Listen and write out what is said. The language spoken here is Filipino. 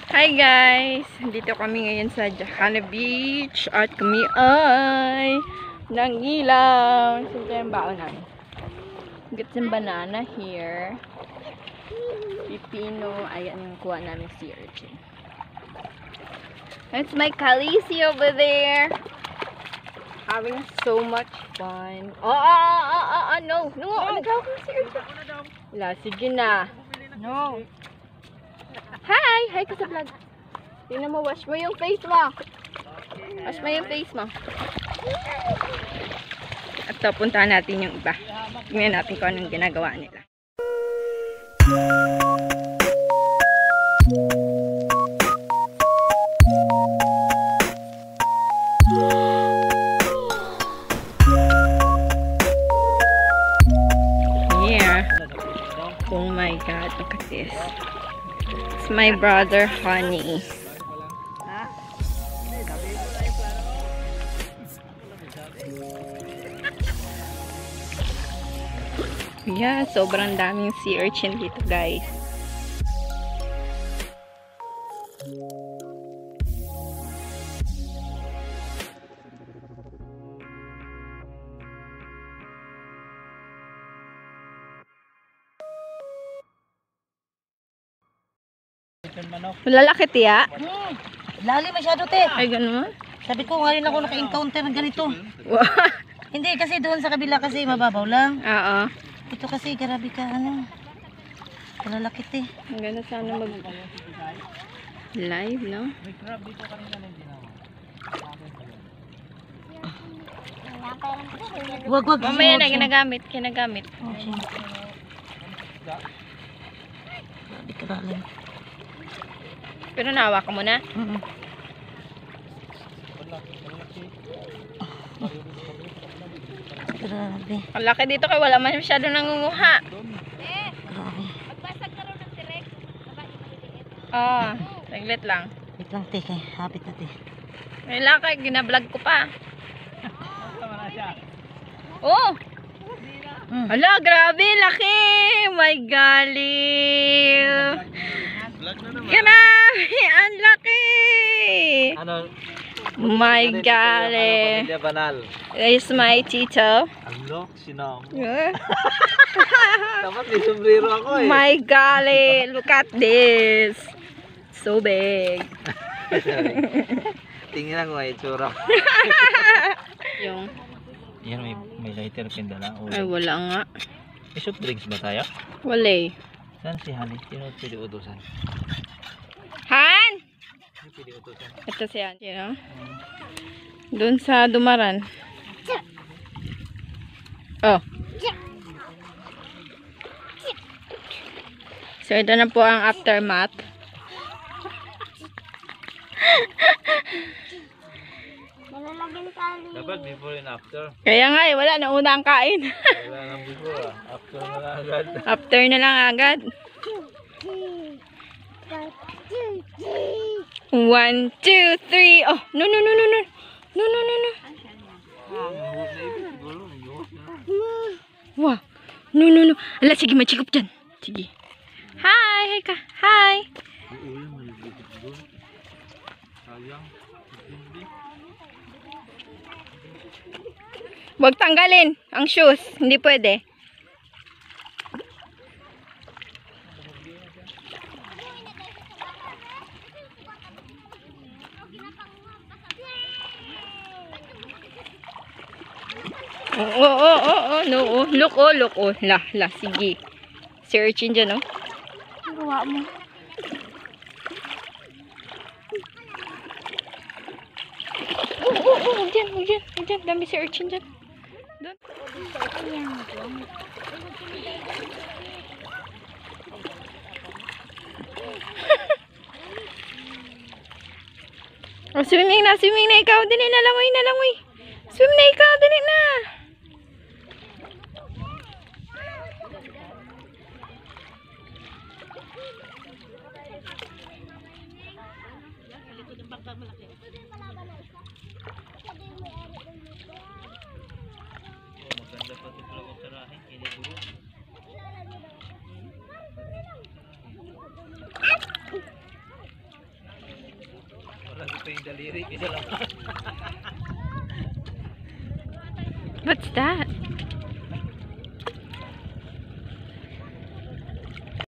Hi guys! Dito kami ngayon sa Jacana Beach at kami ay nangilang. Siyempre yung baon namin. Get some banana here. Pipino. Ayan yung kuha namin sea urchin. It's my Khaleesi over there. Having so much fun. No. Nagawa ko sea urchin. Wala, sige na. No. Hi ka sa vlog. Tingnan mo, wash mo yung face mo. Wash mo yung face mo. At so, puntahan natin yung iba. Tingnan natin kung anong ginagawa nila. Here. Oh my God, look at this. It's my brother, Honey. Yeah, sobrang daming sea urchin dito, guys. Lalaki tiya? Lalim masyado, te. Ay, ganun. Sabi ko, ngayon ako naka-encounter ng ganito. Wow. Hindi, kasi doon sa kabila kasi mababaw lang. Oo. Ito kasi, grabe ka, ano. Kalalaki, te. Ang ganda sana mag live, no? Wag. Mamaya na ginagamit. Okay. Grabe ka lalim. Pero nahawa ka muna. Grabe. Ang laki dito kaya wala man masyado nangunguha. Grabe. Saglit lang. Wait lang, te. Habit na, te. May laki, ginablog ko pa. Oh! Hala, grabe, laki! My golly! Grabe, ang laki! Ano? My golly! This is my tito. Ano? Sinam. Yeah. Dapat may sombrero ako eh. My golly! Look at this! So big. Tingnan ko ay itsura. Yung... Yan, may lighter pen dala. Ay, wala nga. May soft drinks ba tayo? Wala eh. Saan si Honey? Sino pwede utusan? Han! Sino pwede utusan? Ito siya. You know? Doon sa Dumaran. Oh. So, ito na po ang aftermath. Dapat before and after. Kaya nga eh, wala na una ang kain. Wala nang before ah. After na lang agad. After na lang agad. 1, 2, 3. Oh, no. Wow. No. Ala, sige, machikop dyan. Sige. Hi ka. Hi. Huwag tanggalin ang shoes. Hindi pwede. No. Look. La, sige. Searching dyan, oh. Gawa mo. Huwag dyan. Dami searching dyan. Doon. Oh, swimming na ikaw. Dali na langoy. Swim na ikaw, dali na. lagi pa yung daliri. Isa lang. What's that?